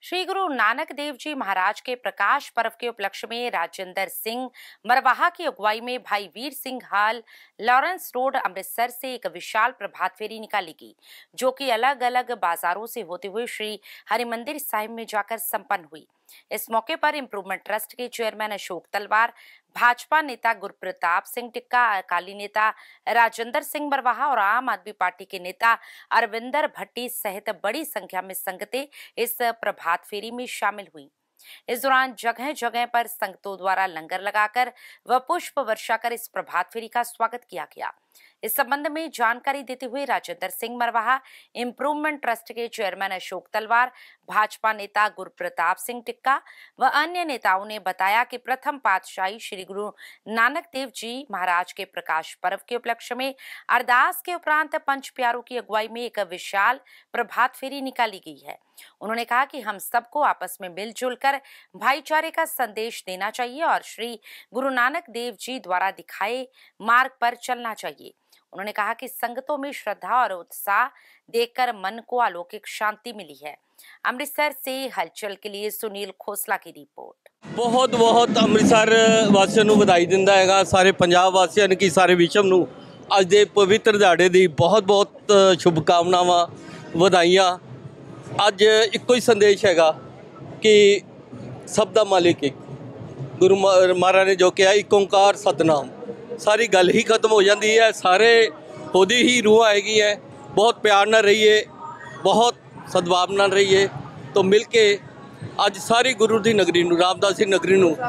श्री गुरु नानक देव जी महाराज के प्रकाश पर्व के उपलक्ष्य में राजेंद्र सिंह मरवाहा की अगुवाई में भाई Vir Singh hall Lawrence road Amritsar से एक विशाल प्रभात फेरी निकाली गई, जो कि अलग अलग बाजारों से होते हुए श्री हरिमंदिर साहिब में जाकर संपन्न हुई। इस मौके पर इंप्रूवमेंट ट्रस्ट के चेयरमैन अशोक तलवार, भाजपा नेता गुरप्रताप सिंह टिक्का, अकाली नेता राजेंद्र सिंह मरवाहा और आम आदमी पार्टी के नेता अरविंदर भट्टी सहित बड़ी संख्या में संगतें इस प्रभात फेरी में शामिल हुई। इस दौरान जगह जगह पर संगतों द्वारा लंगर लगाकर व पुष्प वर्षा कर इस प्रभात फेरी का स्वागत किया गया। इस संबंध में जानकारी देते हुए राजेंद्र सिंह मरवाहा, इंप्रूवमेंट ट्रस्ट के चेयरमैन अशोक तलवार, भाजपा नेता गुरप्रताप सिंह टिक्का व अन्य नेताओं ने बताया कि प्रथम पातशाही श्री गुरु नानक देव जी महाराज के प्रकाश पर्व के उपलक्ष्य में अरदास के उपरांत पंच प्यारों की अगुवाई में एक विशाल प्रभात फेरी निकाली गई है। उन्होंने कहा कि हम सबको आपस में मिलजुल कर भाईचारे का संदेश देना चाहिए और श्री गुरु नानक देव जी द्वारा दिखाए मार्ग पर चलना चाहिए। उन्होंने कहा कि संगतों में श्रद्धा और उत्साह देखकर मन को अलौकिक शांति मिली है। अमृतसर से हलचल के लिए सुनील खोसला की रिपोर्ट। बहुत बहुत अमृतसर वासियों ਨੂੰ ਵਧਾਈ ਦਿੰਦਾ ਹੈਗਾ, ਸਾਰੇ ਪੰਜਾਬ ਵਾਸੀਆਂ ਨੂੰ, ਸਾਰੇ ਵਿਸ਼ਵ ਨੂੰ ਅੱਜ ਦੇ ਪਵਿੱਤਰ ਦਿਹਾੜੇ ਦੀ ਬਹੁਤ ਬਹੁਤ ਸ਼ੁਭਕਾਮਨਾਵਾਂ, ਵਧਾਈਆਂ। ਅੱਜ ਇੱਕੋ ਹੀ ਸੰਦੇਸ਼ ਹੈਗਾ ਕਿ ਸਭ ਦਾ ਮਾਲਿਕ ਇੱਕ ਗੁਰੂ ਮਹਾਰਾਜ ਨੇ ਜੋ ਕਿਹਾ ਇੱਕ ਓਂਕਾਰ ਸਤਨਾਮ, सारी गल ही खत्म हो जाती है, सारे खुद ही रूह आएगी है। बहुत प्यार ना रहिए, बहुत सद्भाव ना रहिए, तो मिल के अज सारी गुरु की नगरी नूं, रामदास की नगरी नूं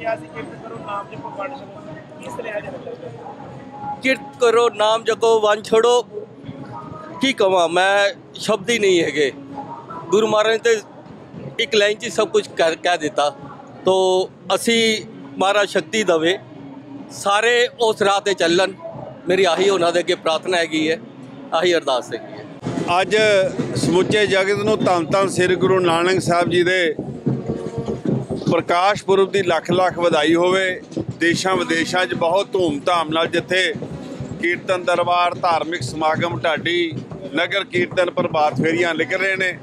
किरत करो, नाम जपो, वन छोड़ो। की कहां मैं, शब्द ही नहीं है। गुरु महाराज ने तो एक लाइन च सब कुछ कह दिता, तो असी महाराज शक्ति दवे, सारे उस राह ते चलन। मेरी आही उन्हां दे अगे प्रार्थना हैगी है, आही अरदास हैगी है। अज समुचे जगत नूं धन धन श्री गुरु नानक साहब जी दे प्रकाश पुरब की लख लख वधाई होवे। देशां विदेशां 'च बहुत धूम धाम नाल जिथे कीर्तन दरबार, धार्मिक समागम, ढाडी नगर कीर्तन, प्रभात फेरियां लिख रहे ने।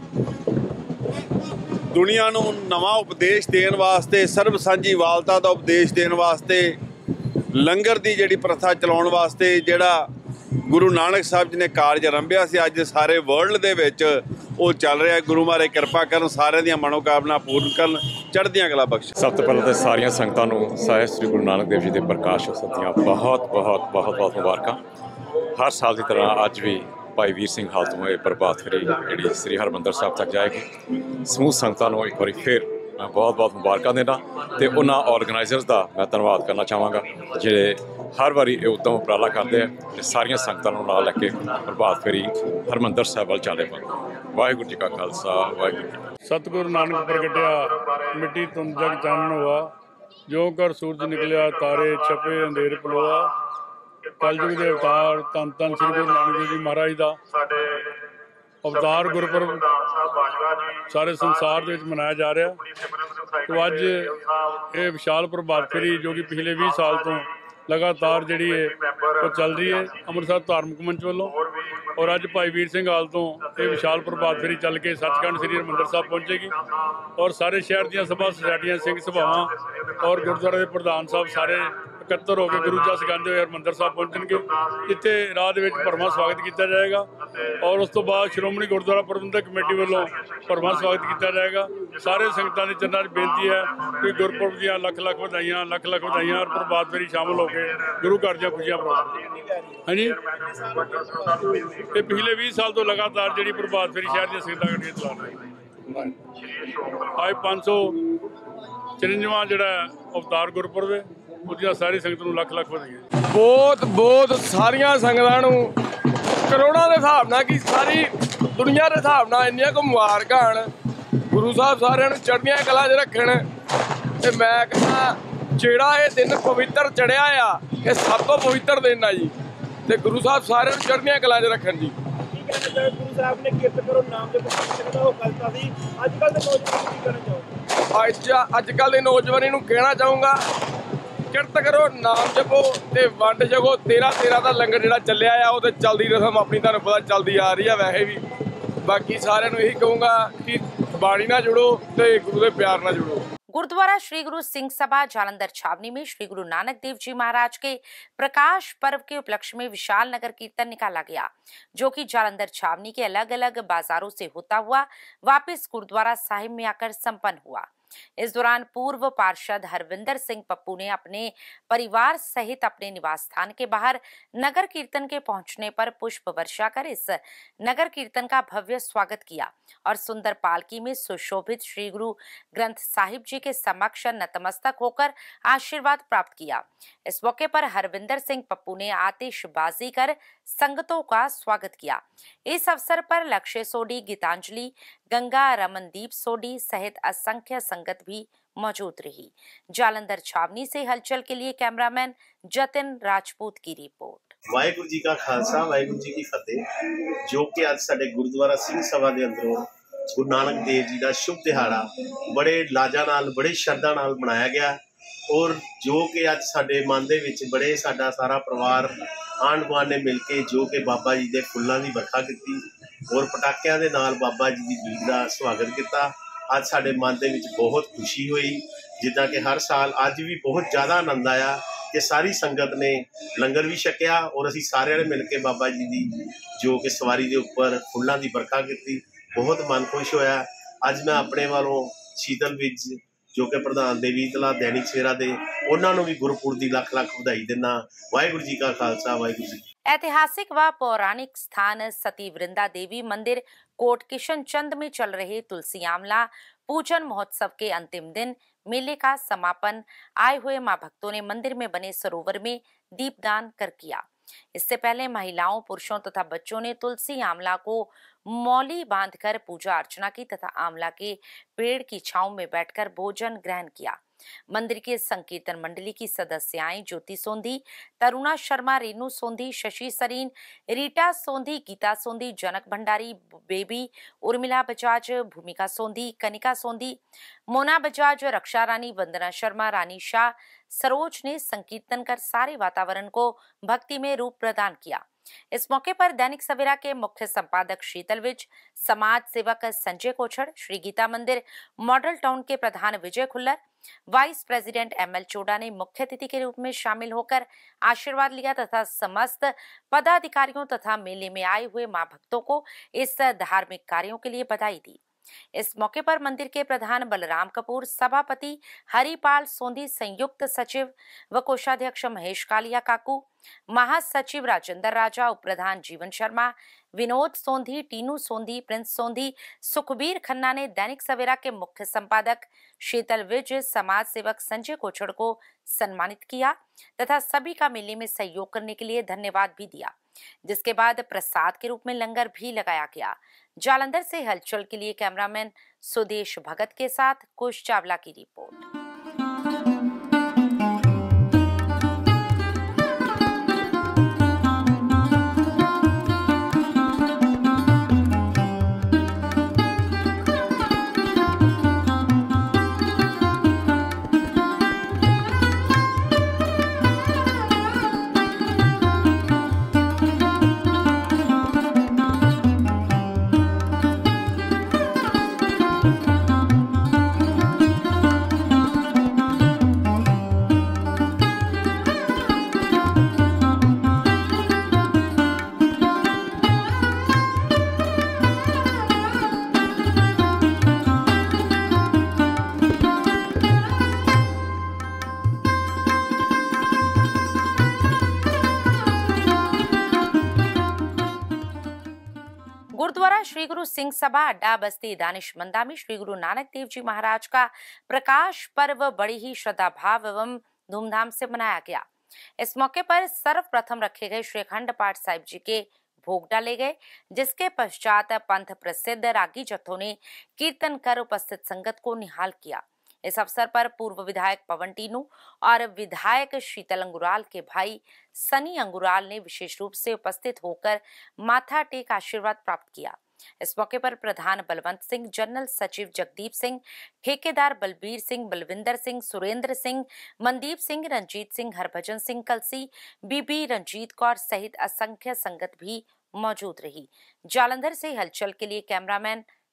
दुनिया नूं नवां उपदेश देण वास्ते, सर्ब सांझी वालता दा उपदेश देण वास्ते, लंगर की जिहड़ी प्रथा चलाउण वास्ते जिहड़ा गुरु नानक साहब जी ने कारज आरंभिया सी, अज सारे वर्ल्ड दे विच वो चल रहा है। गुरु महाराज कृपा करन, सारे दियां मनोकामना पूर्ण करन, चढ़दियां कला बख्श। सब तो पहले तो सारिया संगतां नूं सारे श्री गुरु नानक देव जी के प्रकाश उत्सव दीयां बहुत बहुत बहुत बहुत मुबारकां। हर साल की तरह अज भी भाई वीर सिंह हाल तो प्रभात फेरी जिहड़ी श्री हरमंदिर साहब तक जाएगी। समूह संगतां नूं एक बार फिर बहुत बहुत मुबारक देना, तो उन्होंने ऑर्गेनाइजर्स का मैं धन्यवाद करना चाहवागा जोड़े हर बारी ये उत्तम उपराला करते हैं। सारिया संगतां नूं नाल लैके प्रभात फेरी हरमंदिर साहब वाल चले पाए। वाहिगुरू जी का खालसा, वाहिगुरू। सतगुरु नानक प्रगटिया मिट्टी तुम जग चानन हुआ, जो कर सूरज निकलिया तारे छपे अंधेर पलोआ। कलयुग के अवतार धन धन श्री गुरु नानक देव जी महाराज का अवतार गुरपुरब सारे संसार के मनाया जा रहा। तो अज ये विशाल प्रभात फेरी जो कि पिछले 20 साल तो लगातार जी है वो चल रही है अमृतसर धार्मिक मंच वालों, और अज भाई वीर सिंह हाल तो ये विशाल प्रभात फेरी चल के सचखंड श्री हरमंदिर साहब पहुँचेगी। और सारे शहर दी सभा सोसायटियां, सिंह सभावां और गुरुद्वारे के प्रधान साहब सारे इकट्ठर होकर गुरु जस गाते हुए हरमंदिर साहब पहुँचेंगे, जिथे राह भरमा स्वागत किया जाएगा। और उस तो बाद श्रोमणी गुरुद्वारा प्रबंधक कमेटी वालों भरमा स्वागत किया जाएगा। सारे संगतां दे चरनां 'च बेनती है कि गुरपुरब दीयां लख लख वधाइयां, लख लख वधाइयां और प्रभात फेरी शामिल होकर गुरु घर दीयां खुशियां प्राप्त। हाँ जी, ये पिछले 20 साल तो लगातार जी प्रभात फेरी शहर दी संगतां गड्डियां चला रही। आज 554वां जिहड़ा अवतार गुरपुरब है, उसदियां सारी संगत नूं लख लख वधाइयां। बहुत बहुत सारिया संगतां नूं करोड़ों के हिसाब नाल कि सारी दुनिया के हिसाब नाल इन्नियां को मुबारकां हन। गुरु साहब सारियां नूं चढ़दियां कला च रखण। ते मैं कहना जिहड़ा ये दिन पवित्र चढ़िया आ, ये सब तो पवित्र दिन आ जी। ते गुरु साहब सारियां नूं चढ़दियां कला च रखण जी। गुरु साहब ने किरत करो नाम जपो वो गलता सी। अजकल दे नौजवान की कहना चाहूँगा? अजकल दे नौजवानी नूं कहना चाहूँगा किरत करो, नाम जपो ते वंड छको। 13 का लंगर जिहड़ा चलिया आ वो चलदी रसम अपनी तुहानूं पता चलदी आ रही है। वैसे भी बाकी सारिਆਂ ਨੂੰ यही कहूँगा कि ਬਾਣੀ ਨਾਲ ਜੁੜੋ ਤੇ ਗੁਰੂ ਦੇ ਪਿਆਰ ਨਾਲ ਜੁੜੋ। गुरुद्वारा श्री गुरु सिंह सभा जालंधर छावनी में श्री गुरु नानक देव जी महाराज के प्रकाश पर्व के उपलक्ष्य में विशाल नगर कीर्तन निकाला गया, जो कि जालंधर छावनी के अलग अलग बाजारों से होता हुआ वापस गुरुद्वारा साहिब में आकर संपन्न हुआ। इस दौरान पूर्व पार्षद हरविंदर सिंह पप्पू ने अपने परिवार सहित अपने निवास स्थान के बाहर नगर कीर्तन के पहुंचने पर पुष्प वर्षा कर इस नगर कीर्तन का भव्य स्वागत किया और सुंदर पालकी में सुशोभित श्री गुरु ग्रंथ साहिब जी के समक्ष नतमस्तक होकर आशीर्वाद प्राप्त किया। इस मौके पर हरविंदर सिंह पप्पू ने आतिशबाजी कर संगतों का स्वागत किया। इस अवसर पर लक्ष्य सोडी, गीतांजलि, गंगा, रमनदीप सोडी सहित असंख्य संगत भी मौजूद रही। जालंधर छावनी से हलचल के लिए कैमरामैन जतिन राजपूत की रिपोर्ट। वाहिगुरू जी का खालसा, वाहिगुरू जी की फतेह। जो कि अज साडे गुरुद्वारा सिंह सभा के अंदरों गुरु नानक देव जी का शुभ दिहाड़ा बड़े लाजा नाल, बड़े श्रद्धा नाल मनाया गया और जो कि अज साडे मन दे विच बड़े साडा सारा परिवार आंढ गुआंढ ने मिल के जो कि बाबा जी के फुल्लां दी बरखा की और पटाकियां दे नाल बाबा जी की भीड़ का स्वागत किया। अज साडे मन दे विच बहुत खुशी हुई, जिद्दां कि हर साल अज भी बहुत ज़्यादा आनंद आया कि सारी संगत ने लंगर भी छकिया और असीं सारिਆਂ ने मिल के बाबा जी की जो कि सवारी के उपर फुल्लां दी बरखा की, बहुत मन खुश होया। अज मैं अपने वालों शीतल विज जो कि प्रधान देवी तला दैनिक सवेरा दे उन्हां नूं भी गुरपुरब दी लख लख बधाई देना। वाहिगुरू जी का खालसा, वाहिगुरू जी। ऐतिहासिक व पौराणिक स्थान सती वृंदा देवी मंदिर कोट किशन चंद में चल रहे तुलसी आमला पूजन महोत्सव के अंतिम दिन मेले का समापन आए हुए मां भक्तों ने मंदिर में बने सरोवर में दीपदान कर किया। इससे पहले महिलाओं, पुरुषों तथा बच्चों ने तुलसी आमला को मौली बांधकर पूजा अर्चना की तथा आमला के पेड़ की छांव में बैठकर भोजन ग्रहण किया। मंदिर के संकीर्तन मंडली की सदस्याएं ज्योति सोंधी, तरुणा शर्मा, रेनू सोंधी, शशि सरीन, रीटा सोंधी, गीता सोंधी, जनक भंडारी, बेबी, उर्मिला बजाज, भूमिका सोंधी, कनिका सोंधी, मोना बजाज, रक्षा रानी, वंदना शर्मा, रानी शाह, सरोज ने संकीर्तन कर सारे वातावरण को भक्ति में रूप प्रदान किया। इस मौके पर दैनिक सवेरा के मुख्य संपादक शीतल विज, समाज सेवक संजय कोछड़, श्री गीता मंदिर मॉडल टाउन के प्रधान Vijay Khullar, vice president ML Choda ने मुख्य अतिथि के रूप में शामिल होकर आशीर्वाद लिया तथा समस्त पदाधिकारियों तथा मेले में आए हुए मां भक्तों को इस धार्मिक कार्यों के लिए बधाई दी। इस मौके पर मंदिर के प्रधान बलराम कपूर, सभापति हरिपाल सोंधी, संयुक्त सचिव व कोषाध्यक्ष महेश कालिया काकू, महासचिव राजेंद्र राजा, उप प्रधान जीवन शर्मा, विनोद सोंधी, टीनू सोंधी, प्रिंस सोंधी, सुखबीर खन्ना ने दैनिक सवेरा के मुख्य संपादक शीतल विज, समाज सेवक संजय कोछड़ को सम्मानित किया तथा सभी का मेले में सहयोग करने के लिए धन्यवाद भी दिया, जिसके बाद प्रसाद के रूप में लंगर भी लगाया गया। जालंधर से हलचल के लिए कैमरामैन सुदेश भगत के साथ कुश चावला की रिपोर्ट। गुरुद्वारा श्री गुरु सिंह सभा अड्डा बस्ती दानिशमंदा में श्री गुरु नानक देव जी महाराज का प्रकाश पर्व बड़ी ही श्रद्धा भाव एवं धूमधाम से मनाया गया। इस मौके पर सर्वप्रथम रखे गए श्री अखंड पाठ साहिब जी के भोग डाले गए, जिसके पश्चात पंथ प्रसिद्ध रागी जत्थों ने कीर्तन कर उपस्थित संगत को निहाल किया। इस अवसर पर पूर्व विधायक पवन टीनू और विधायक शीतल अंगुराल के भाई सनी अंगुराल ने विशेष रूप से उपस्थित होकर माथा टेक आशीर्वाद प्राप्त किया। इस मौके पर प्रधान बलवंत सिंह, जनरल सचिव जगदीप सिंह, ठेकेदार बलबीर सिंह, बलविंदर सिंह, सुरेंद्र सिंह, मनदीप सिंह, रंजीत सिंह, हरभजन सिंह कलसी, बीबी रंजीत कौर सहित असंख्य संगत भी मौजूद रही। जालंधर से हलचल के लिए कैमरामैन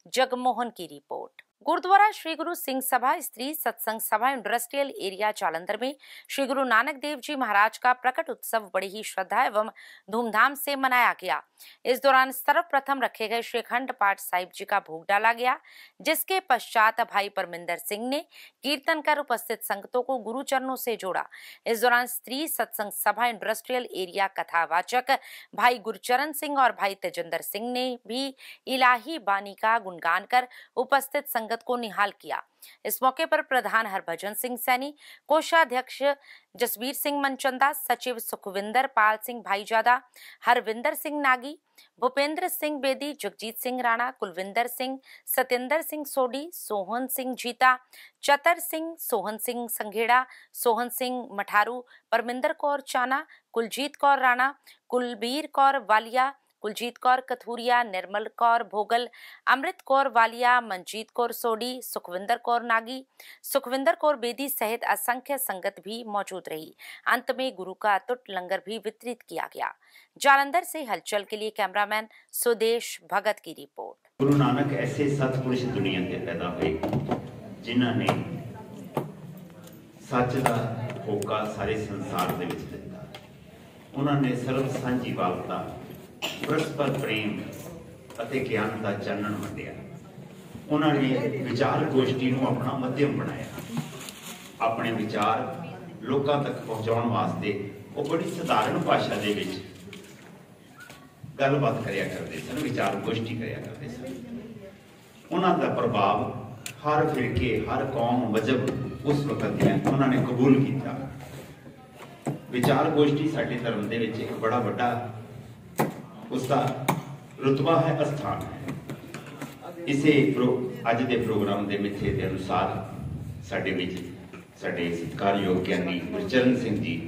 जगमोहन की रिपोर्ट। गुरुद्वारा श्री गुरु सिंह सभा स्त्री सत्संग सभा इंडस्ट्रियल एरिया जालंधर में श्री गुरु नानक देव जी महाराज का प्रकट उत्सव बड़ी ही श्रद्धा एवं धूमधाम से मनाया गया। इस दौरान सर्वप्रथम रखे गए श्रीखंड पाठ साहिब जी का भोग डाला गया, जिसके पश्चात भाई परमिंदर सिंह ने कीर्तन कर उपस्थित संगतों को गुरु चरणों से जोड़ा। इस दौरान स्त्री सत्संग सभा इंडस्ट्रियल एरिया कथावाचक भाई गुरचरण सिंह और भाई तेजिंदर सिंह ने भी इलाही बानी का गुणगान कर उपस्थित संगत को निहाल किया। इस मौके पर प्रधान हरभजन सिंह सैनी, कोषाध्यक्ष जसवीर सिंह मनचंदा, सचिव सुखविंदर पाल सिंह भाईजादा, हरविंदर सिंह नागी, भूपेंद्र सिंह बेदी, जगजीत सिंह राणा, कुलविंदर सिंह, सत्येंद्र सिंह सोडी, सोहन सिंह जीता, चतर सिंह, सोहन सिंह संघेड़ा, सोहन सिंह मठारू, परमिंदर कौर चाना, कुलजीत कौर राणा, कुलबीर कौर वालिया, कुलजीत कौर कथूरिया, निर्मल कौर भोगल, अमृत कौर वालिया, मंजीत कौर सोडी, सुखविंदर कौर नागी, सुखविंदर कौर बेदी सहित असंख्य संगत भी मौजूद रही। अंत में गुरु का अतुट लंगर भी वितरित किया गया। जालंधर से हलचल के लिए कैमरामैन सुदेश भगत की रिपोर्ट। गुरु नानक ऐसे सतपुरुष दुनिया ते पैदा हुए जिन्हां ने सच दा होका सारे संसार दे विच दिता। उन्होंने सर्व सांझीवालता, परस्पर प्रेम ਅਤੇ ਗਿਆਨ ਦਾ ਚਾਨਣ ਵੰਡਿਆ। ਉਹਨਾਂ ਨੇ ਵਿਚਾਰ ਗੋਸ਼ਟੀ ਨੂੰ ਆਪਣਾ ਮਾਧਿਅਮ ਬਣਾਇਆ। ਆਪਣੇ ਵਿਚਾਰ ਲੋਕਾਂ ਤੱਕ ਪਹੁੰਚਾਉਣ ਵਾਸਤੇ ਉਹ ਬੜੀ ਸਧਾਰਨ ਭਾਸ਼ਾ ਦੇ ਵਿੱਚ ਗੱਲਬਾਤ ਕਰਿਆ ਕਰਦੇ ਸਨ, ਵਿਚਾਰ ਗੋਸ਼ਟੀ ਕਰਿਆ ਕਰਦੇ ਸਨ। ਉਹਨਾਂ ਦਾ ਪ੍ਰਭਾਵ ਹਰ ਫਿਰਕੇ, ਹਰ ਕੌਮ, ਮਜ਼ਹਬ ਉਸ ਵਕਤ ਦੀਆਂ ਉਹਨਾਂ ਨੇ ਕਬੂਲ ਕੀਤਾ। ਵਿਚਾਰ ਗੋਸ਼ਟੀ ਸਾਡੇ ਧਰਮ ਦੇ ਵਿੱਚ ਇੱਕ ਬੜਾ ਵੱਡਾ उसका रुतबा है, स्थान है। इसे अज के प्रोग्राम के मिथे के अनुसार साडे विच साडे सत्कारयोग ज्ञानी गुरचरण सिंह जी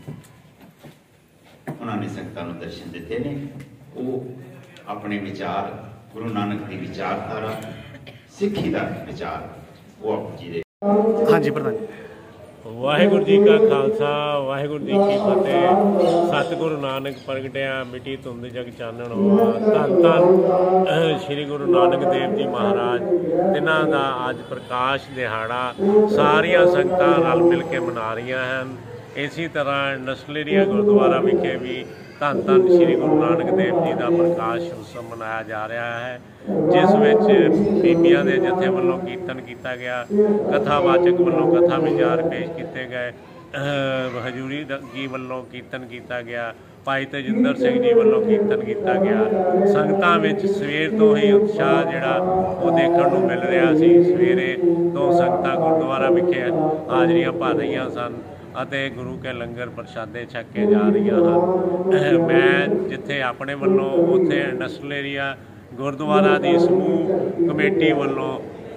उन्होंने संगतां नूं दर्शन दिते ने। वो अपने विचार गुरु नानक की विचारधारा, सिक्खी का विचार वो आप जी दे। हाँ जी प्रधान। वाहिगुरु जी का खालसा, वाहिगुरु जी की फतेह। सतगुरु नानक प्रगटिया मिट्टी धुंध जग चानण होआ। धन धन श्री गुरु नानक देव जी महाराज, तिन्हां दा अज प्रकाश दिहाड़ा सारिया संगतां रल मिल के मना रही हैं। इसी तरह नस्लेरिया गुरुद्वारा विखे भी धन धन श्री गुरु नानक देव जी का प्रकाश उत्सव मनाया जा रहा है, जिस विच बीबियां दे जथे वालों कीर्तन किया गया, कथावाचक वालों कथा विचार पेश किए गए, हजूरी जी वालों कीर्तन किया गया, भाई तेजिंदर सिंह जी वालों कीर्तन किया गया। संगतां विच सवेर तो ही उत्साह जिहड़ा वो देखण नूं मिल रहा सी। सवेरे तो संगतां गुरुद्वारा विखे हाजरियां भर रही सन ਅਤੇ गुरु के लंगर प्रसादे छक के जा रही हैं। मैं जिथे अपने वालों उत्थे नस्लेरिया गुरुद्वारा की समूह कमेटी वालों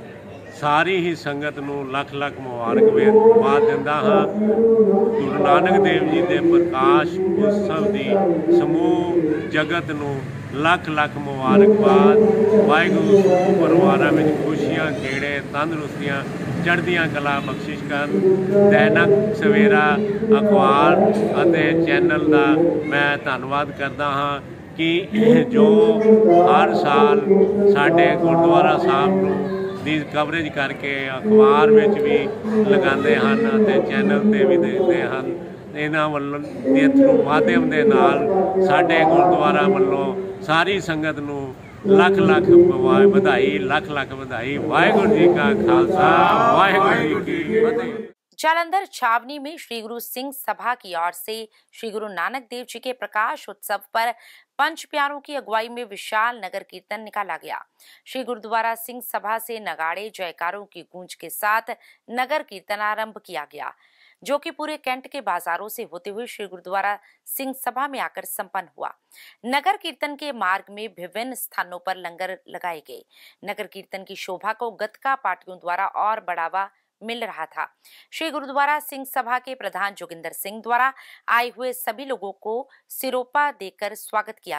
सारी ही संगत नूं लख लख मुबारकबाद दिंदा हाँ। गुरु नानक देव जी के प्रकाश उत्सव की समूह जगत नूं लख लख मुबारकबाद। वाहिगुरू समूह परिवारां विच खुशियां, खेड़े, तंदरुस्तियां, चढ़दियां कला बख्शिश कर। दैनिक सवेरा अखबार ਅਤੇ चैनल का मैं धन्नवाद करता हाँ कि जो हर साल साढ़े गुरुद्वारा साहब ਦੀ कवरेज करके अखबार में भी लगाते हैं, चैनल पर भी देखते हैं। इन्हां वालों दे थ्रू माध्यम के नाल साढ़े गुरुद्वारा वालों सारी संगत नूं लख लख बधाई, लख लख बधाई। वाहिगुरू जी का खालसा, वाहिगुरू जी की फतेह। जालंधर छावनी में श्री गुरु सिंह सभा की ओर से श्री गुरु नानक देव जी के प्रकाश उत्सव पर पंच प्यारों की अगुवाई में विशाल नगर कीर्तन निकाला गया। श्री गुरुद्वारा सिंह सभा से नगाड़े जयकारों की गूंज के साथ नगर कीर्तन आरंभ किया गया, जो कि पूरे कैंट के बाजारों से होते हुए श्री गुरुद्वारा सिंह सभा में आकर संपन्न हुआ। नगर कीर्तन के मार्ग में विभिन्न स्थानों पर लंगर लगाए गए। नगर कीर्तन की शोभा को गतका पार्टियों द्वारा और बढ़ावा मिल रहा था। श्री गुरुद्वारा सिंह सभा के प्रधान जोगिंदर सिंह द्वारा आए हुए सभी लोगों को सिरोपा देकर स्वागत किया गया।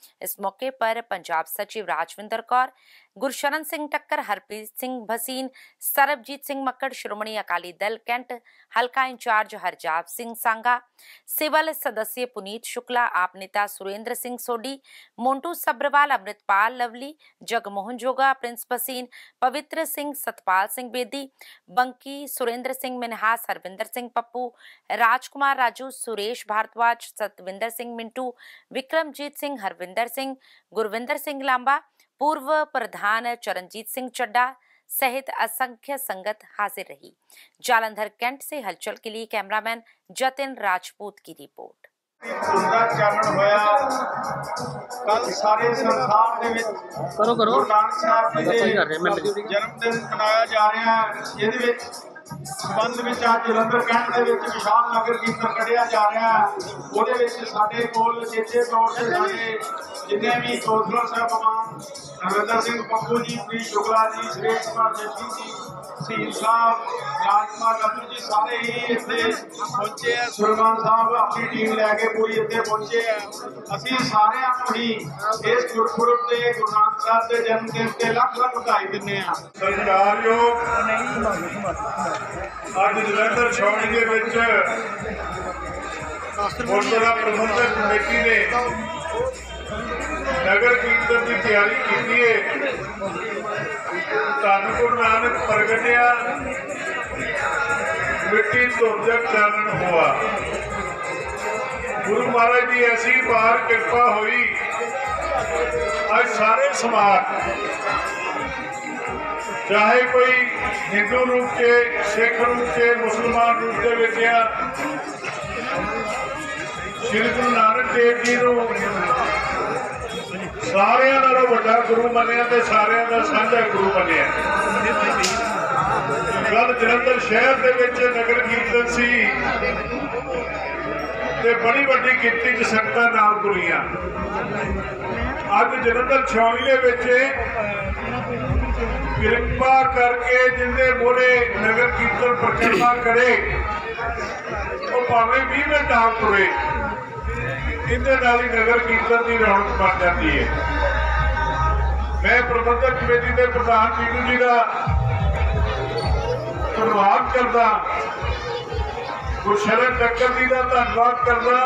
इस मौके पर पंजाब सचिव राजविंदर कौर, गुरशरण सिंह टक्कर, हरप्रीत सिंह भसीन, सरबजीत सिंह मक्कड़, श्रोमणी अकाली दल कैंट हल्का इंचार्ज हरजाब सिंह सांगा, सिवल सदस्य पुनीत शुक्ला, आप नेता सुरेंद्र सिंह सोडी, मोन्टू सब्रवाल, अमृतपाल लवली, जगमोहन जोगा, प्रिंस भसीन, पवित्र सिंह, सतपाल सिंह बेदी, बंकी, सुरेंद्र सिंह मिनहास, हरविंदर सिंह पप्पू, राजकुमार राजू, सुरेश भारद्वाज, सतविंदर सिंह मिंटू, विक्रमजीत सिंह, हरविंदर सिंह, गुरविंदर सिंह लांबा, पूर्व प्रधान चरणजीत सिंह चड्डा सहित असंख्य संगत हाजिर रही। जालंधर कैंट से हलचल के लिए कैमरामैन जतिन राजपूत की रिपोर्ट। कल सारे संसार दे विच गुरु नानक साहब जी दे जन्म दिन मनाया जा रहा है। जिहदे विच संबंध में आज जलंधर कैंट के विशाल नगर कीर्तन कढ़िया जा रहा है। वो साढ़े कोल चेचे तौर से साढ़े जिन्हें भी कौंसलर साहबान हरविंदर सिंह पप्पू जी, प्री शुक्ला जी, सुरेश कुमार जस्सी जी, सील साहब, राजकुमार राजू जी सारे ही इतने पहुंचे हैं। सुरमान साहब अपनी टीम लैके पूरी इतने पहुंचे हैं। असी सारे ही इस गुरपुरब से गुरु नानक साहब के जन्मदिन के लख लख बधाई दिंदे हैं। सरकारयोग अज जलंधर छावनी के विच गुरुद्वारा प्रबंधक कमेटी ने नगर कीर्तन की तैयारी की है। धन गुरु नानक प्रगटिया मिट्टी धुंध जग चानन हुआ। गुरु महाराज की ऐसी बार कृपा हुई, आज सारे समाज चाहे कोई हिंदू रूप से, सिख रूप से, मुसलमान रूप से विच श्री गुरु नानक देव जी को सारिਆਂ नालों वड्डा गुरु मनिया ते सारिਆਂ दा साझा गुरु मनिया। कल जलंधर शहर दे विच नगर कीर्तन सी ते बड़ी वड्डी गिनती च संगतां नाल तुरीआं। अज जलंधर छावनी दे विच कृपा करके जिंदे मोरे नगर कीर्तन परिक्रमा करे वो भावें 20 मिनट आम तुरे, इहदे नाल ही नगर कीर्तन की रौनक बन जाती है। मैं प्रबंधक कमेटी के प्रधान टीटू जी का धन्यवाद करदा, गुरशरण टक्कर जी का धन्यवाद करदा,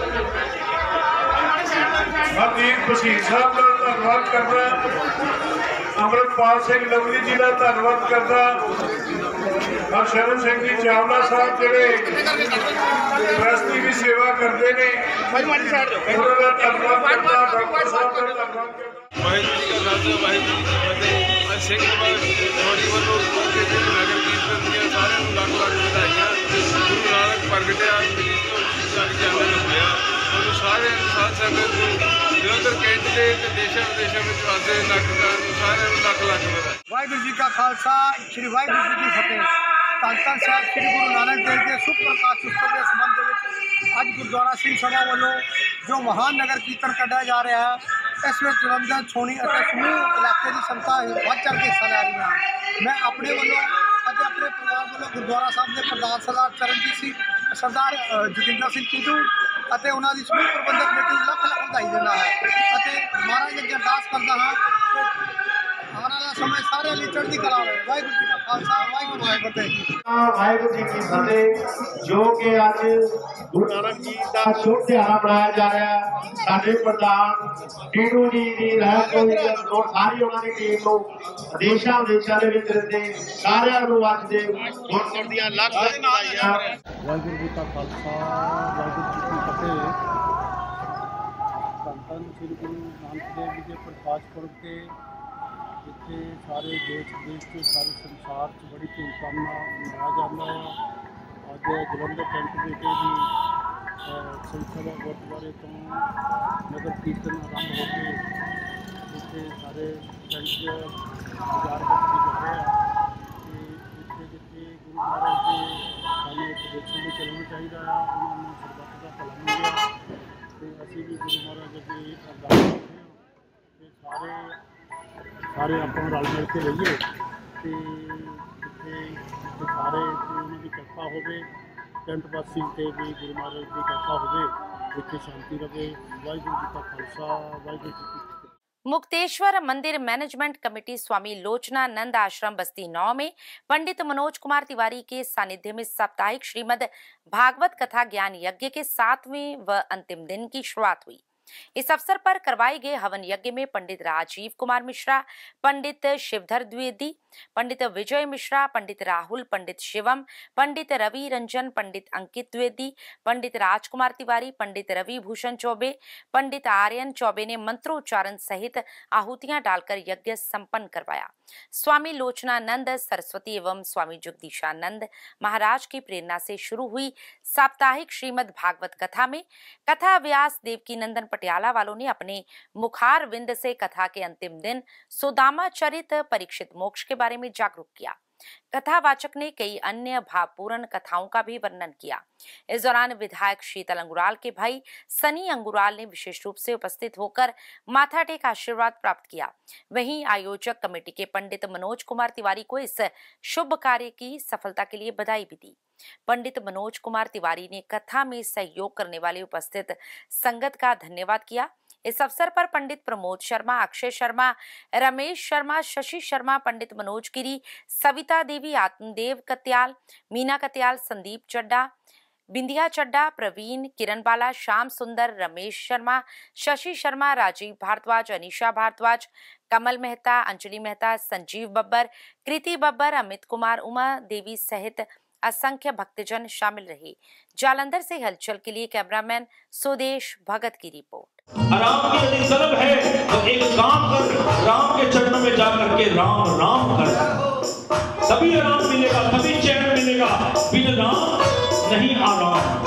हरदीप भसीन साहब का धन्यवाद करदा, अमृतपाल सिंह लवली जी का धन्यवाद करदा, हरशरण सिंह जी चावला साहब जिहड़े प्रेस की भी सेवा करते हैं, उन्होंने धन्यवाद करदा, डॉक्टर साहब का धन्यवाद करदा। वाहिगुरू जी का खालसा वाहिगुरू जी की फतेह। अज सिंह सभा छावनी वालों नगर कीर्तन दी सारिਆਂ ਨੂੰ ਲੱਖ ਲੱਖ ਵਧਾਈਆਂ। गुरु नानक प्रगटिया मिट्टी धुंध जग चानन होया। उन्होंने सारे साध संगत जलंधर कैंट के देशों विदेशों में वसदे नागरिकां ਨੂੰ सारिਆਂ ਨੂੰ ਲੱਖ ਲੱਖ ਵਧਾਈ। वाहिगुरू जी का खालसा श्री वाहिगुरू जी की फतेह। धन धन साहब श्री गुरु नानक देव के शुभ प्रकाश उत्सव के संबंध में अज गुरुद्वारा सिंह सभा वालों जो महान नगर कीर्तन कढ़ाया जा रहा है, इस में जलंधर छावनी और समूह इलाके की संगतां बढ़ चढ़ के हिस्सा लै रही हैं। मैं अपने वालों ਅਤੇ ਆਪਣੇ ਪਰਿਵਾਰ ਵੱਲੋਂ ਗੁਰਦੁਆਰਾ ਸਾਹਿਬ ਦੇ ਪ੍ਰਧਾਨ ਸਰਦਾਰ ਚਰਨਜੀਤ ਸਿੰਘ, ਸਰਦਾਰ ਜੋਗਿੰਦਰ ਸਿੰਘ ਟੀਟੂ ਅਤੇ ਉਹਨਾਂ ਦੀ ਸਮੂਹ ਪ੍ਰਬੰਧਕ ਕਮੇਟੀ ਨੂੰ ਲੱਖ ਲੱਖ ਵਧਾਈ ਦਿੰਦਾ ਹੈ ਅਤੇ ਮਹਾਰਾਜ ਅੱਗੇ ਅਰਦਾਸ ਕਰਦਾ ਹਾਂ ਕਿ ਆਉਣ ਵਾਲਾ समय सारे ਲਈ ਚੜ੍ਹਦੀ ਕਲਾ ਹੋਵੇ। ਵਾਹਿਗੁਰੂ ਜੀ ਦਾ ਖਾਲਸਾ, ਵਾਹਿਗੁਰੂ ਜੀ ਕੀ ਫਤਿਹ। ਵਾਹਿਗੁਰੂ ਜੀ ਕੀ ਫਤਿਹ। ਜੋ ਕਿ ਅੱਜ ਗੁਰੂ ਨਾਨਕ ਜੀ ਦਾ ਸ਼ੁਭ ਦਿਹਾੜਾ ਮਨਾਇਆ ਜਾ ਰਿਹਾ ਹੈ, ਸਾਡੇ ਪ੍ਰਧਾਨ ਟੀਟੂ ਜੀ ਦੀ ਰਹਿਤ ਤੋਂ ਸਾਰੀ ਉਹਨਾਂ ਦੀ ਟੀਮ ਨੂੰ ਦੇਸ਼ਾਂ ਵਿਦੇਸ਼ਾਂ ਦੇ ਵਿੱਚ ਰਹਿੰਦੇ ਸਾਰਿਆਂ ਨੂੰ ਅੱਜ ਦੇ ਗੁਰਪੁਰਬ ਦੀਆਂ ਲੱਖ ਲੱਖ ਵਧਾਈਆਂ। ਵਾਹਿਗੁਰੂ ਜੀ ਦਾ ਖਾਲਸਾ, ਵਾਹਿਗੁਰੂ ਜੀ ਕੀ ਫਤਿਹ। ਧੰਨ ਧੰਨ ਸ੍ਰੀ ਗੁਰੂ ਨਾਨਕ ਦੇਵ ਜੀ ਦੇ ਪ੍ਰਕਾਸ਼ ਪੁਰਬ ਤੇ जिथे सारे देश विदेश के सारे संसार च बड़ी धूमधाम मनाया जाता है। अज जलंधर कैंट विखे भी सिंह सभा गुरुद्वारे तो नगर कीर्तन आरंभ हो के इतने सारे पिंड बाजार भी कर रहे हैं कि इतने जिथे गुरु महाराज के सामने एक देशों में चलना चाहिए है, उन्होंने सरबत का भला मिले तो असी भी गुरु महाराज अगे अरदास करते हैं कि सारे आप रल मिल के रहिए तो जिथे सारे उन्होंने की कृपा हो कैंट वासी से भी गुरु महाराज की कृपा हो इत्थे शांति रहे। वाहिगुरू जी का खालसा, वाहिगुरू जी की फतेह। मुक्तेश्वर मंदिर मैनेजमेंट कमेटी स्वामी लोचनानंद आश्रम बस्ती 9 में पंडित मनोज कुमार तिवारी के सानिध्य में साप्ताहिक श्रीमद् भागवत कथा ज्ञान यज्ञ के 7वें व अंतिम दिन की शुरुआत हुई। इस अवसर पर करवाए गए हवन यज्ञ में पंडित राजीव कुमार मिश्रा, पंडित शिवधर द्विवेदी, पंडित विजय मिश्रा, पंडित राहुल, पंडित शिवम, पंडित रवि रंजन, पंडित अंकित द्विवेदी, पंडित राजकुमार तिवारी, पंडित रवि भूषण चौबे, पंडित आर्यन चौबे ने मंत्रोच्चारण सहित आहुतियां डालकर यज्ञ संपन्न करवाया। स्वामी लोचनानंद सरस्वती एवं स्वामी जगदीशानंद महाराज की प्रेरणा से शुरू हुई साप्ताहिक श्रीमद् भागवत कथा में कथा व्यास देवकी नंदन पटियाला वालों ने अपने मुखार विंद से कथा के अंतिम दिन सुदामा चरित परीक्षित मोक्ष के बारे में जागरूक किया। कथावाचक ने कई अन्य भावपूर्ण कथाओं का भी वर्णन किया। इस दौरान विधायक शीतल अंगुराल के भाई सनी अंगुराल ने विशेष रूप से उपस्थित होकर माथा टेक आशीर्वाद प्राप्त किया। वहीं आयोजक कमेटी के पंडित मनोज कुमार तिवारी को इस शुभ कार्य की सफलता के लिए बधाई भी दी। पंडित मनोज कुमार तिवारी ने कथा में सहयोग करने वाले उपस्थित संगत का धन्यवाद किया। इस अवसर पर पंडित प्रमोद शर्मा, अक्षय शर्मा, रमेश शर्मा, शशि शर्मा, पंडित मनोज गिरी, सविता देवी, आत्मदेव कत्याल, मीना कत्याल, संदीप चड्डा, बिंदिया चड्डा, प्रवीण, किरण बाला, श्याम सुंदर, रमेश शर्मा, शशि शर्मा, राजीव भारद्वाज, अनीशा भारद्वाज, कमल मेहता, अंजलि मेहता, संजीव बब्बर, कृति बब्बर, अमित कुमार, उमा देवी सहित असंख्य भक्तजन शामिल रहे। जालंधर से हलचल के लिए कैमरामैन सुदेश भगत की रिपोर्ट। आराम की यदि तलब है तो एक काम कर, राम के चरणों में जाकर के राम राम कर, तभी आराम मिलेगा, तभी चैन मिलेगा। बिन राम नहीं आराम।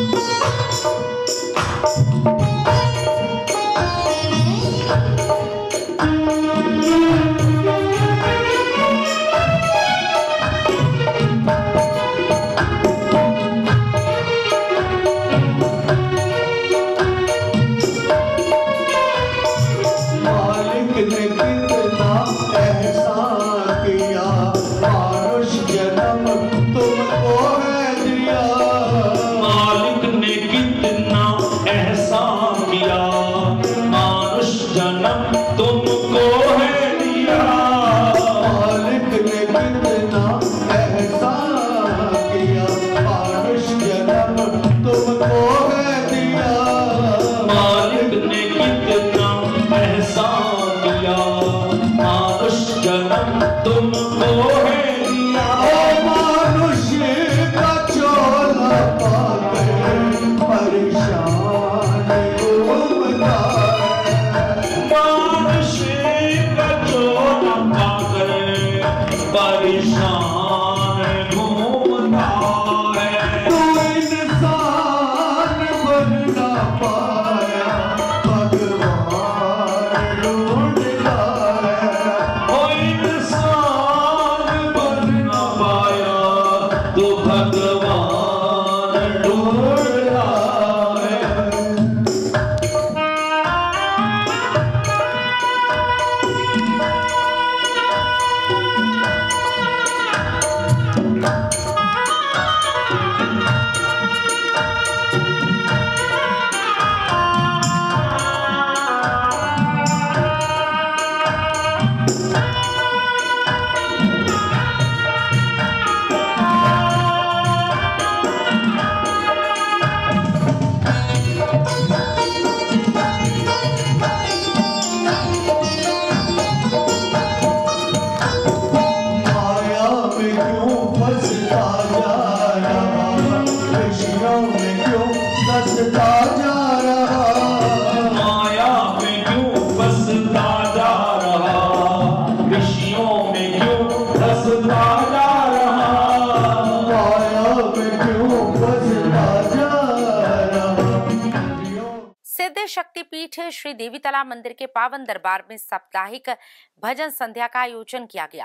शक्तिपीठ श्री देवीतला मंदिर के पावन दरबार में साप्ताहिक भजन संध्या का आयोजन किया गया।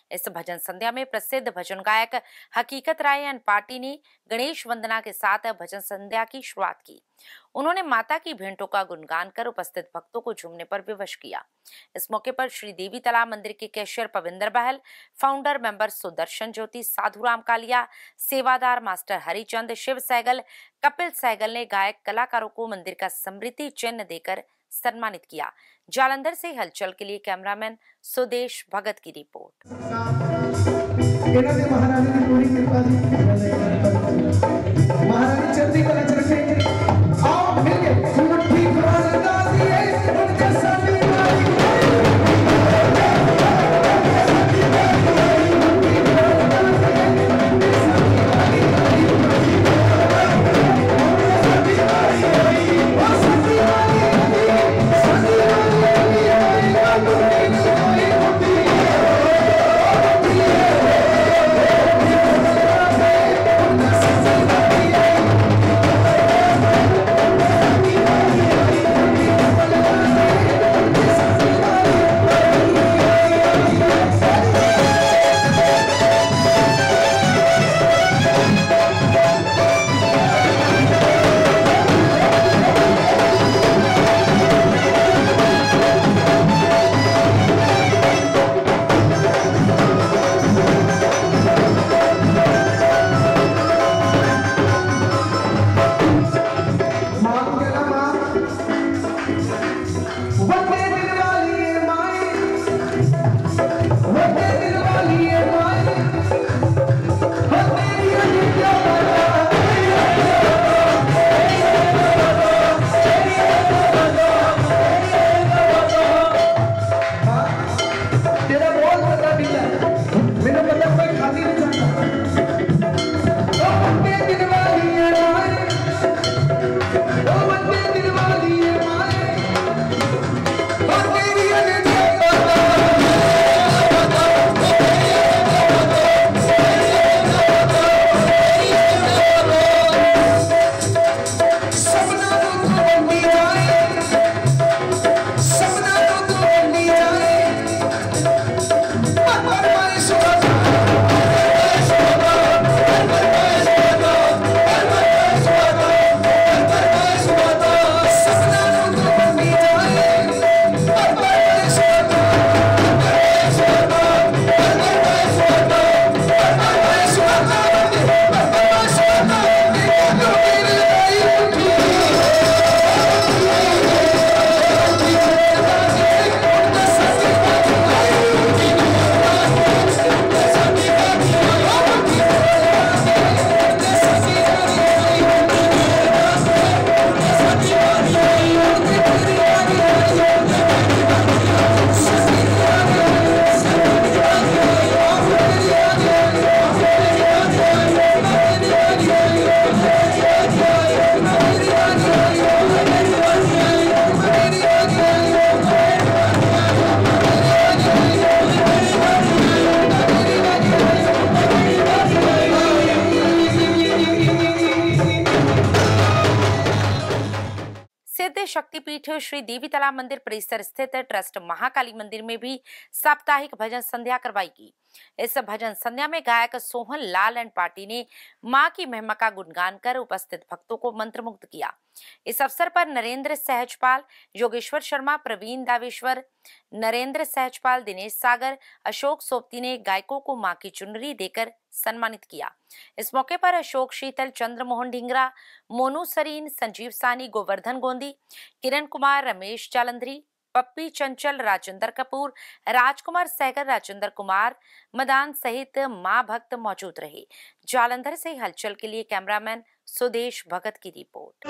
इस भजन संध्या में प्रसिद्ध भजन गायक हकीकत राय एंड पार्टी ने गणेश वंदना के साथ भजन संध्या की शुरुआत की। उन्होंने माता की भेंटों का गुणगान कर उपस्थित भक्तों को झूमने पर विवश किया। इस मौके पर श्री देवी तालाब मंदिर के cashier Pavinder Bahal, founder member Sudarshan Jyoti, Sadhuram Kalia, सेवादार मास्टर हरिचंद, शिव सहगल, कपिल सहगल ने गायक कलाकारों को मंदिर का स्मृति चिन्ह देकर सम्मानित किया। जालंधर से हलचल के लिए कैमरामैन सुदेश भगत की रिपोर्ट। महारानी चलती कला चरखे आओ मिलके मुट्ठी भरना दिए उनके साथ शक्तिपीठ श्री देवी तालाब मंदिर परिसर स्थित ट्रस्ट महाकाली मंदिर में भी साप्ताहिक भजन संध्या करवाई गई। इस भजन संध्या में गायक सोहन लाल एंड पार्टी ने मां की महिमा का गुणगान कर उपस्थित भक्तों को मंत्रमुग्ध किया। इस अवसर पर नरेंद्र सहजपाल, योगेश्वर शर्मा, प्रवीण दावेश्वर, नरेंद्र सहजपाल, दिनेश सागर, अशोक सोपती ने गायकों को मां की चुनरी देकर सम्मानित किया। इस मौके पर अशोक शीतल, चंद्रमोहन ढिंगरा, मोनू सरीन, संजीव सानी, गोवर्धन गोंदी, किरण कुमार, रमेश जालंधरी, पप्पी चंचल, राजेंद्र कपूर, राजकुमार सहगल, राजेंद्र कुमार, मदान सहित मां भक्त मौजूद रहे। जालंधर से हलचल के लिए कैमरामैन सुदेश भगत की रिपोर्ट।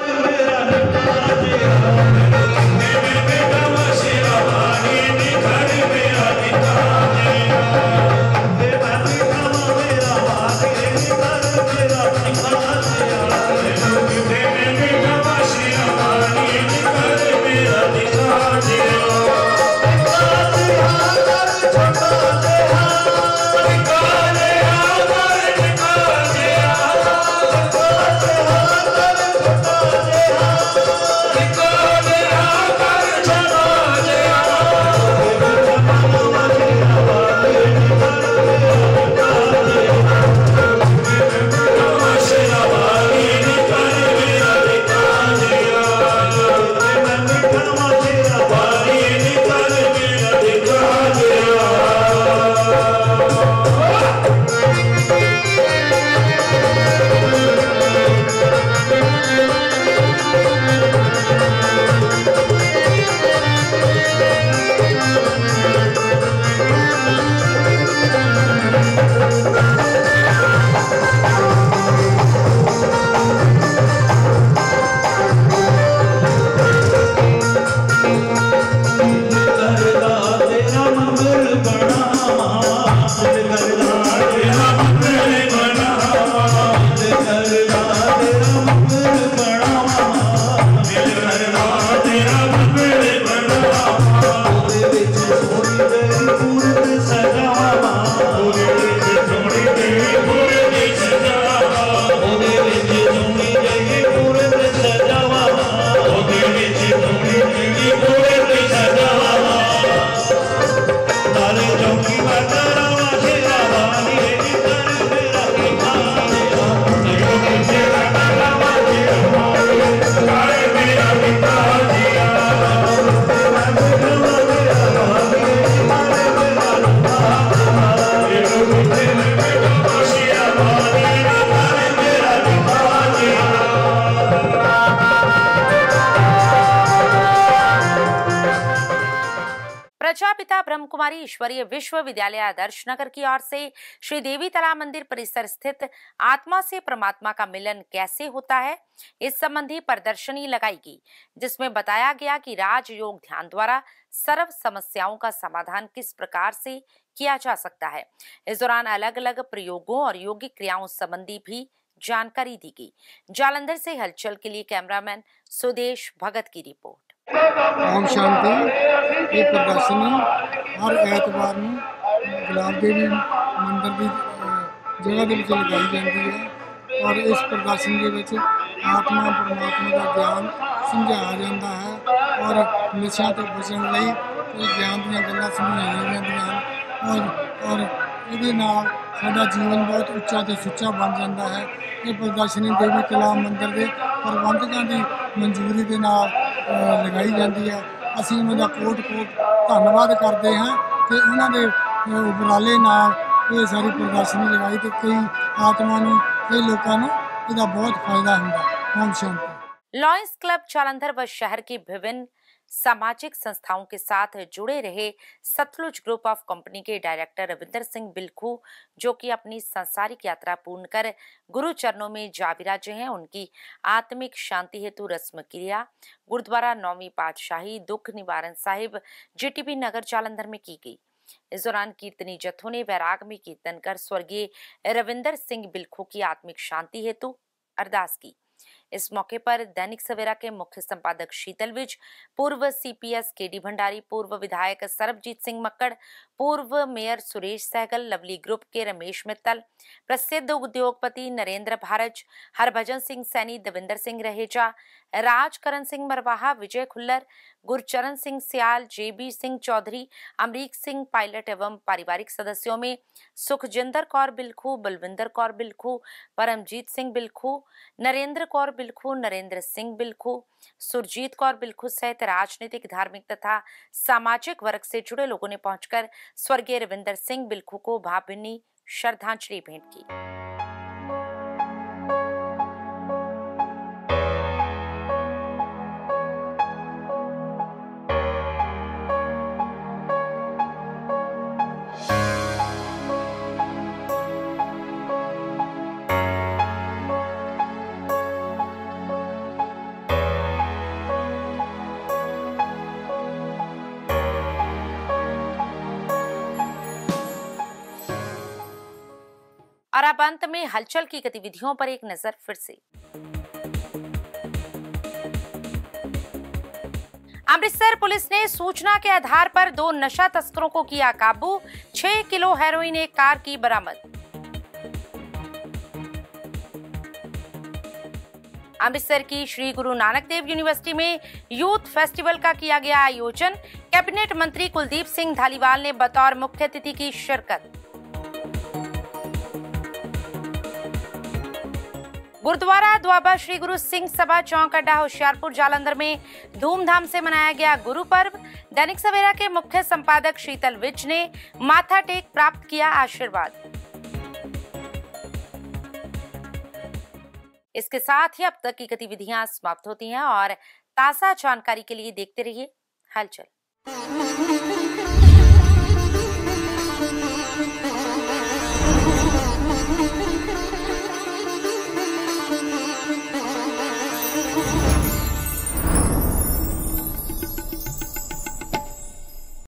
ब्रह्मकुमारी ईश्वरीय विश्वविद्यालय आदर्श नगर की ओर से श्री देवी तालाब मंदिर परिसर स्थित आत्मा से परमात्मा का मिलन कैसे होता है, इस संबंधी प्रदर्शनी लगाई गई, जिसमें बताया गया कि राजयोग ध्यान द्वारा सर्व समस्याओं का समाधान किस प्रकार से किया जा सकता है। इस दौरान अलग अलग प्रयोगों और योगिक क्रियाओं संबंधी भी जानकारी दी गई। जालंधर से हलचल के लिए कैमरामैन सुदेश भगत की रिपोर्ट। ओम शांति। ये प्रदर्शनी हर एतवार में गुलाब देवी मंदिर की जगह के विच लगाई जाती है और इस प्रदर्शनी के विच आत्मा परमात्मा का ज्ञान समझाया जाता है और नशा तो बचने लई ज्ञान दी गल्लां समझाईयां जांदियां हैं और ਇਹਦੇ ਨਾਲ ਸਾਡਾ जीवन बहुत ਉੱਚਾ ਤੇ ਸੁੱਚਾ बन जाता है। ये प्रदर्शनी देवी तालाब मंदिर के प्रबंधकों की मंजूरी के नाल लगाई जाती है। असीं उन्हां दा कोट-कोट धन्नवाद करते हैं कि उन्हां दे उपराले नाल ये सारी प्रदर्शनी लगाई तो कई आत्मा नूं कई लोकां नूं इसदा बहुत फायदा हुंदा। ओम शांति। लॉयंस क्लब जालंधर व शहर की विभिन्न सामाजिक संस्थाओं के साथ जुड़े रहे सतलुज ग्रुप ऑफ कंपनी के डायरेक्टर रविंदर सिंह बिलखू, जो कि अपनी सांसारिक यात्रा पूर्ण कर गुरु चरणों में जा विराजे हैं, उनकी आत्मिक शांति हेतु रस्म क्रिया गुरुद्वारा 9वीं पातशाही दुख निवारण साहिब जीटीबी नगर जालंधर में की गई। इस दौरान कीर्तनी जत्थों ने वैराग में कीर्तन कर स्वर्गीय रविंदर सिंह बिलखू की आत्मिक शांति हेतु अरदास की। इस मौके पर दैनिक सवेरा के मुख्य संपादक शीतल विज, पूर्व सीपीएस केडी भंडारी, पूर्व विधायक सरबजीत सिंह मक्कड़, पूर्व mayor Suresh Sehgal, Lovely group के रमेश मित्तल, प्रसिद्ध उद्योगपति नरेंद्र भारज, हरभजन सिंह सैनी, दविंदर सिंह रहेजा, राजकरण सिंह मरवाहा, विजय खुल्लर, गुरचरण सिंह सियाल, जेबी सिंह चौधरी, अमरीक सिंह पायलट एवं पारिवारिक सदस्यों में सुखजिंदर कौर बिलखू, बलविंदर कौर बिलखू, परमजीत सिंह बिलखू, नरेंद्र कौर बिलखू, नरेंद्र सिंह बिलखू, सुरजीत कौर बिलखू सहित राजनीतिक, धार्मिक तथा सामाजिक वर्ग से जुड़े लोगों ने पहुंचकर स्वर्गीय रविंदर सिंह बिलखू को भावभीनी श्रद्धांजलि भेंट की। और अब अंत में हलचल की गतिविधियों पर एक नजर फिर से। अमृतसर पुलिस ने सूचना के आधार पर 2 नशा तस्करों को किया काबू, 6 किलो हेरोइन एक कार की बरामद। अमृतसर की श्री गुरु नानक देव यूनिवर्सिटी में यूथ फेस्टिवल का किया गया आयोजन, कैबिनेट मंत्री कुलदीप सिंह धालीवाल ने बतौर मुख्य अतिथि की शिरकत। गुरुद्वारा द्वाबा श्री गुरु सिंह सभा चौक अड्डा होशियारपुर जालंधर में धूमधाम से मनाया गया गुरु पर्व। दैनिक सवेरा के मुख्य संपादक शीतल विज ने माथा टेक प्राप्त किया आशीर्वाद। इसके साथ ही अब तक की गतिविधियां समाप्त होती हैं और ताजा जानकारी के लिए देखते रहिए हलचल।